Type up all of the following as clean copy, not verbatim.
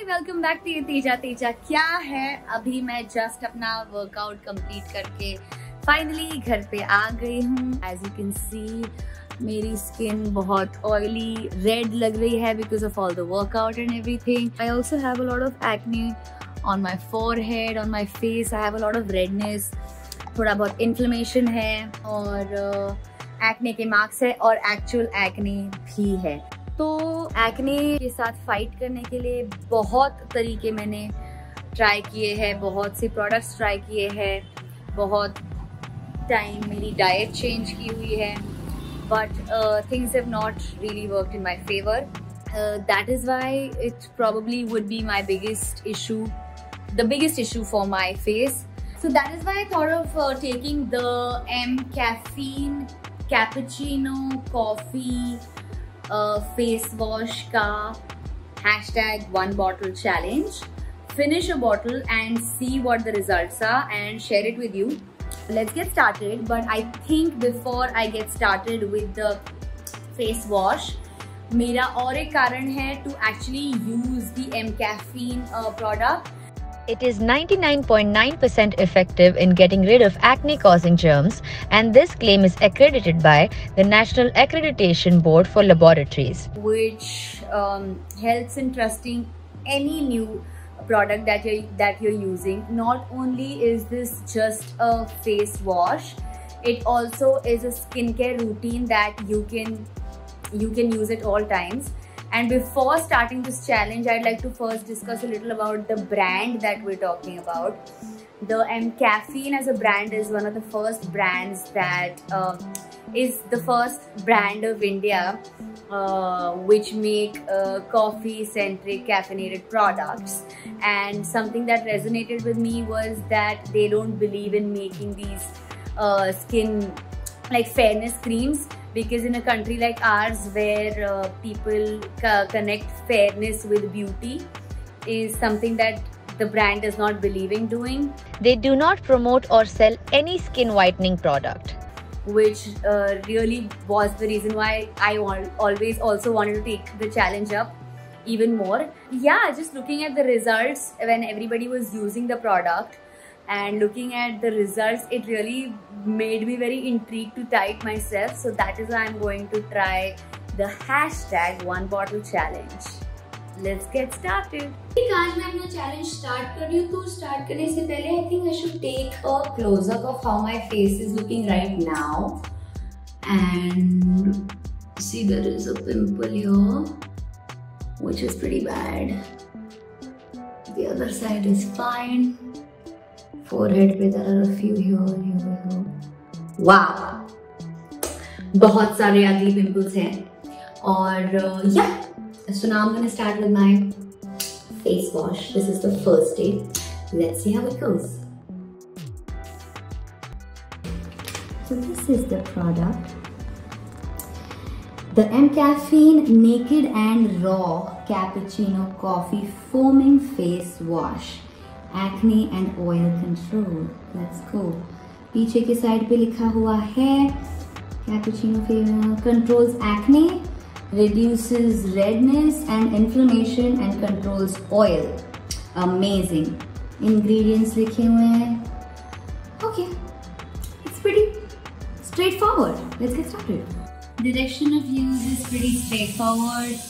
Welcome back to Teja. Teja क्या है, अभी मैं जस्ट अपना वर्कआउट कंप्लीट करके फाइनली घर पे आ गई हूँ। एज यू कैन सी मेरी स्किन बहुत ऑयली रेड लग रही है because of all the workout and everything. I also have a lot of acne on my forehead, on my face. I have a lot of redness, थोड़ा बहुत inflammation है और acne के marks है और एक्चुअल एक्ने भी है। तो एक्ने के साथ फाइट करने के लिए बहुत तरीके मैंने ट्राई किए हैं, बहुत से प्रोडक्ट्स ट्राई किए हैं, बहुत टाइम मेरी डाइट चेंज की हुई है, but things have not really worked in my favour. That is why it probably would be my biggest issue, the biggest issue for my face. So that is why I thought of taking the M-Caffeine Cappuccino Coffee face wash ka #1 bottle challenge. Finish a bottle and see what the results are and share it with you. Let's get started. But I think before I get started with the face wash, मेरा और एक कारण है to actually use the M-Caffeine product. It is 99.9% effective in getting rid of acne-causing germs, and this claim is accredited by the National Accreditation Board for Laboratories, which helps in trusting any new product that you're using. Not only is this just a face wash, it also is a skincare routine that you can use at all times. And before starting this challenge, I'd like to first discuss a little about the brand that we're talking about. The M-Caffeine as a brand is one of the first brands that is the first brand of India which make coffee-centric caffeinated products. And something that resonated with me was that they don't believe in making these skin like fairness creams, because in a country like ours where people connect fairness with beauty is something that the brand does not believe in doing. They do not promote or sell any skin whitening product, which really was the reason why I always also wanted to take the challenge up even more. Yeah, just looking at the results when everybody was using the product and looking at the results, it really made me very intrigued to try it myself. So that is why I'm going to try the #1 bottle challenge. Let's get started. आज मैं अपना challenge start कर रही हूँ, तो start करने से पहले I think I should take a close up of how my face is looking right now. And see, there is a pimple here, which is pretty bad. The other side is fine. Forehead पे there are a few here. Wow, बहुत सारे ugly pimples हैं. और yeah, so now I'm gonna start with my face wash. This is the first day. Let's see how it goes. So this is the product. The M-Caffeine Naked and Raw Cappuccino Coffee Foaming Face Wash. Acne and oil control. Let's go. पीछे के side पे लिखा हुआ है Cappuccino controls acne, reduces redness and inflammation and controls oil. Amazing. Ingredients लिखे हुए हैं. Okay, it's pretty straightforward. Let's get started. Direction of use is pretty straightforward.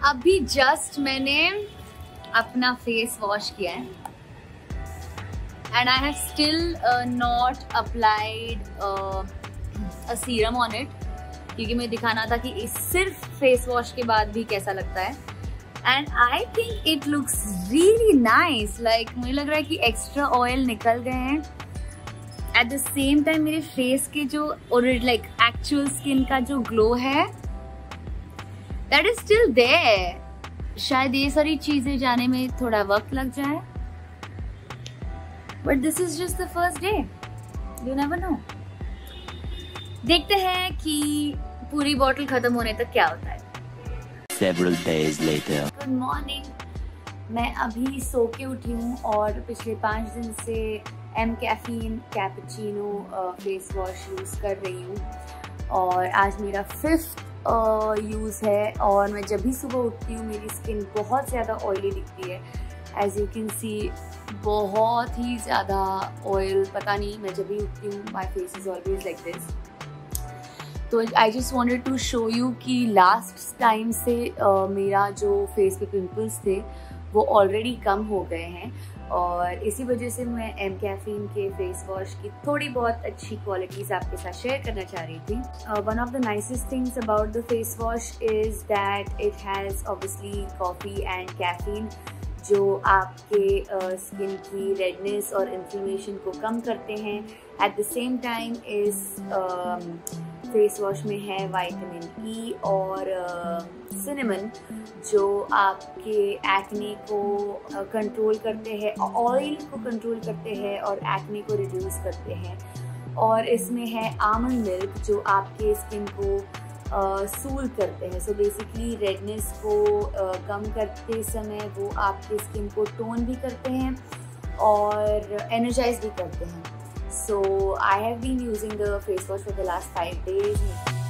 अभी जस्ट मैंने अपना फेस वॉश किया है and I have still not applied a serum on it, क्योंकि मुझे दिखाना था कि इस सिर्फ फेस वॉश के बाद भी कैसा लगता है। And I think it looks really nice. Like मुझे लग रहा है कि एक्स्ट्रा ऑयल निकल गए हैं। एट द सेम टाइम मेरे फेस के जो लाइक एक्चुअल स्किन का जो ग्लो है दैट इज स्टिल देयर। शायद ये सारी चीजें जाने में थोड़ा वक्त लग जाए, but this is just the first day, you never know. देखते हैं कि पूरी बॉटल खत्म होने तक क्या होता है। Several days later. Good morning. मैं अभी सो के उठी हूँ और पिछले 5 दिन से M caffeine cappuccino face wash use कर रही हूँ और आज मेरा 5th यूज़ है। और मैं जब भी सुबह उठती हूँ मेरी स्किन बहुत ज़्यादा ऑयली दिखती है। एज यू कैन सी बहुत ही ज़्यादा ऑयल, पता नहीं, मैं जब भी उठती हूँ my face is always like this. तो I just wanted to show you कि लास्ट टाइम से मेरा जो फेस पे पिंपल्स थे वो ऑलरेडी कम हो गए हैं और इसी वजह से मैं एम कैफीन के फेस वॉश की थोड़ी बहुत अच्छी क्वालिटीज़ आपके साथ शेयर करना चाह रही थी। One of the nicest things about the face wash is that it has obviously coffee and caffeine, जो आपके स्किन की रेडनेस और इन्फ्लेमेशन को कम करते हैं। एट द सेम टाइम इस फेस वॉश में है विटामिन ई और सिनेमन, जो आपके एक्ने को कंट्रोल करते हैं, ऑयल को कंट्रोल करते हैं और एक्ने को रिड्यूस करते हैं। और इसमें है आमंड मिल्क, जो आपके स्किन को सूल करते हैं। सो बेसिकली रेडनेस को कम करते समय वो आपके स्किन को टोन भी करते हैं और एनर्जाइज भी करते हैं। So I have been using the face wash for the last 5 days.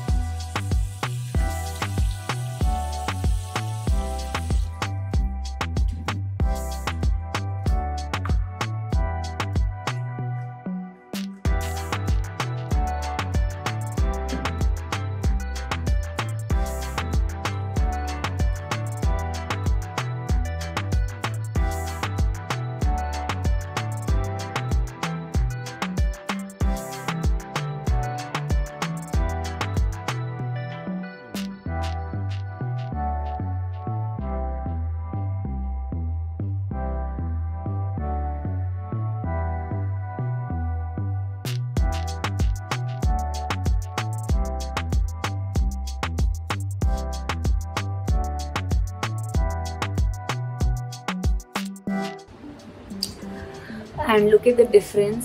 And look at the difference.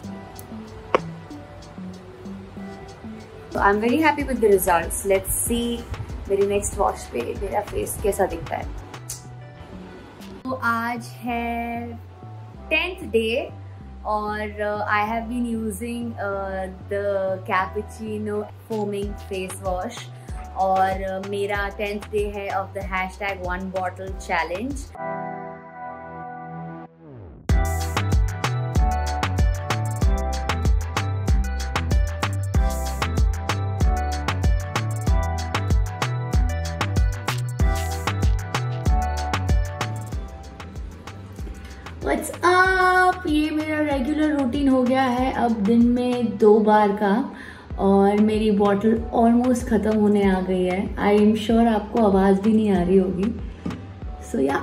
So I'm very happy with the results. Let's see मेरी next wash पे मेरा face कैसा दिखता है। तो आज है 10th day और I have been using the cappuccino foaming face wash और मेरा 10th day है of the #1 bottle challenge। What's up? ये मेरा रेगुलर रूटीन हो गया है अब दिन में 2 बार का और मेरी बॉटल ऑलमोस्ट ख़त्म होने आ गई है। आई एम श्योर आपको आवाज़ भी नहीं आ रही होगी। सो या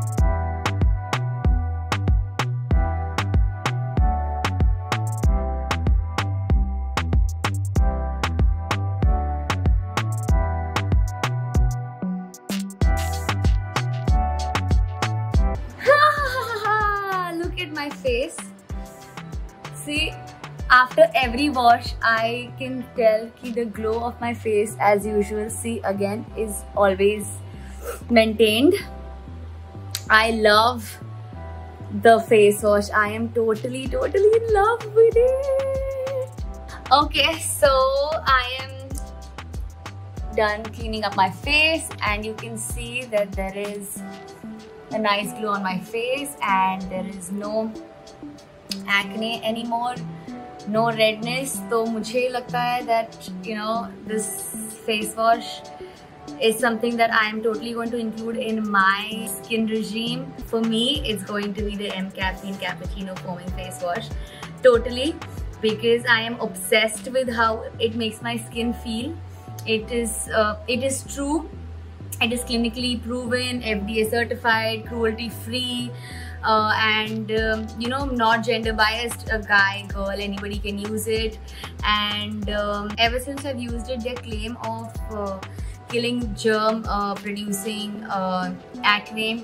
my face. See, after every wash I can tell कि the glow of my face as usual, see again, is always maintained. I love the face wash. I am totally in love with it. Okay, so I am done cleaning up my face and you can see that there is a nice glow on my face and there is no acne anymore, no redness. तो मुझे लगता है that you know this face wash is something that I am totally going to include in my skin regime. For me, it's going to be the M-Caffeine Cappuccino Foaming Face Wash. Totally, because I am obsessed with how it makes my skin feel. It is true. It is clinically proven, FDA certified, cruelty free, and you know, not gender biased. A guy, girl, anybody can use it. And ever since I've used it, their claim of killing germ producing acne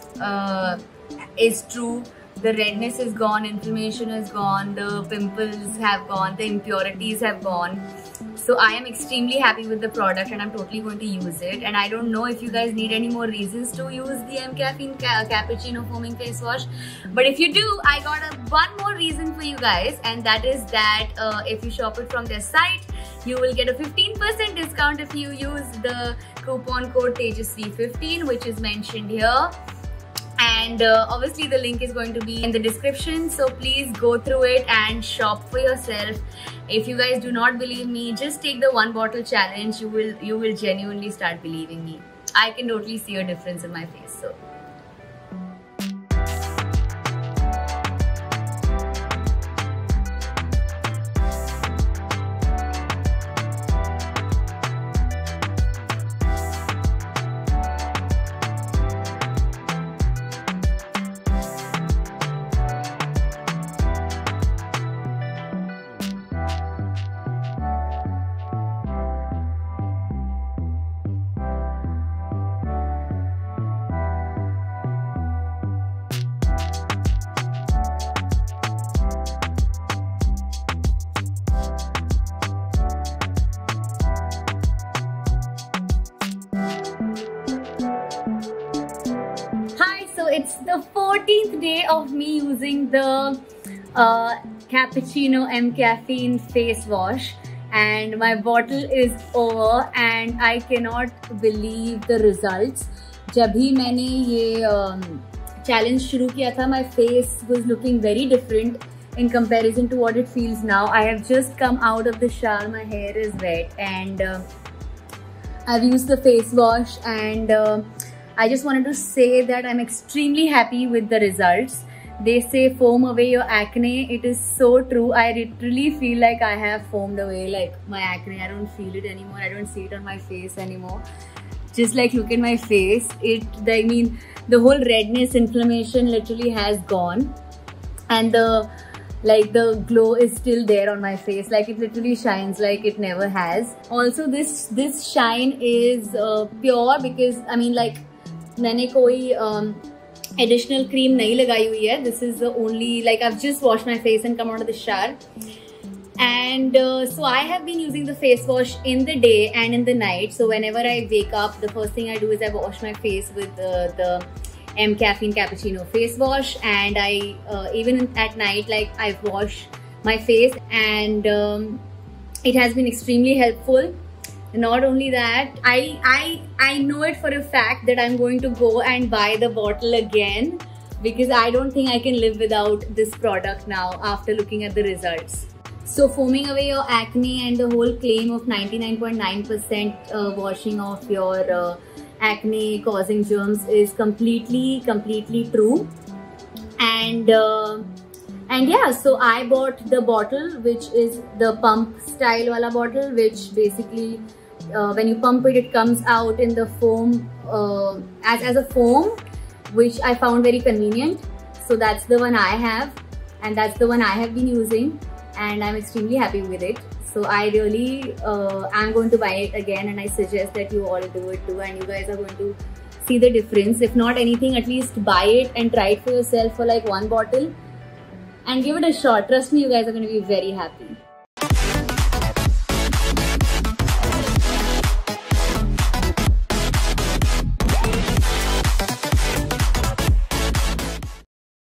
is true. The redness is gone, inflammation is gone, the pimples have gone, the impurities have gone. So I am extremely happy with the product and I'm totally going to use it. And I don't know if you guys need any more reasons to use the M-Caffeine Cappuccino Foaming Face Wash. But if you do, I got one more reason for you guys, and that is that if you shop it from their site, you will get a 15% discount if you use the coupon code Tejasvi15, which is mentioned here. And obviously the link is going to be in the description, so please go through it and shop for yourself. If you guys do not believe me, just take the 1 bottle challenge. You will genuinely start believing me. I can totally see a difference in my face. So it's the 14th day of me using the Cappuccino M-Caffeine face wash, and my bottle is over and I cannot believe the results. जब भी मैंने ये challenge शुरू किया था, my face was looking very different in comparison to what it feels now. I have just come out of the shower, my hair is wet, and I've used the face wash, and I just wanted to say that I'm extremely happy with the results. They say foam away your acne. It is so true. I literally feel like I have foamed away like my acne. I don't feel it anymore. I don't see it on my face anymore. Just like look at my face. I mean, the whole redness, inflammation literally has gone, and the glow is still there on my face. Like it literally shines like it never has. Also, this shine is pure because I mean, like, मैंने कोई additional cream नहीं लगाई हुई है. This is the only, like, I've just washed my face and come out of the shower, and so I have been using the face wash in the day and in the night. So whenever I wake up, the first thing I do is I wash my face with the M-Caffeine Cappuccino face wash, and I even at night, like, I wash my face, and it has been extremely helpful. Not only that, I know it for a fact that I'm going to go and buy the bottle again, because I don't think I can live without this product now after looking at the results. So foaming away your acne and the whole claim of 99.9% washing off your acne causing germs is completely true. And yeah, so I bought the bottle, which is the pump style wala bottle, which basically when you pump it, it comes out in the foam as a foam, which I found very convenient. So that's the one I have, and that's the one I have been using, and I'm extremely happy with it. So I really am going to buy it again, and I suggest that you all do it too, and you guys are going to see the difference. If not anything, at least buy it and try it for yourself for like 1 bottle and give it a shot. Trust me, you guys are going to be very happy.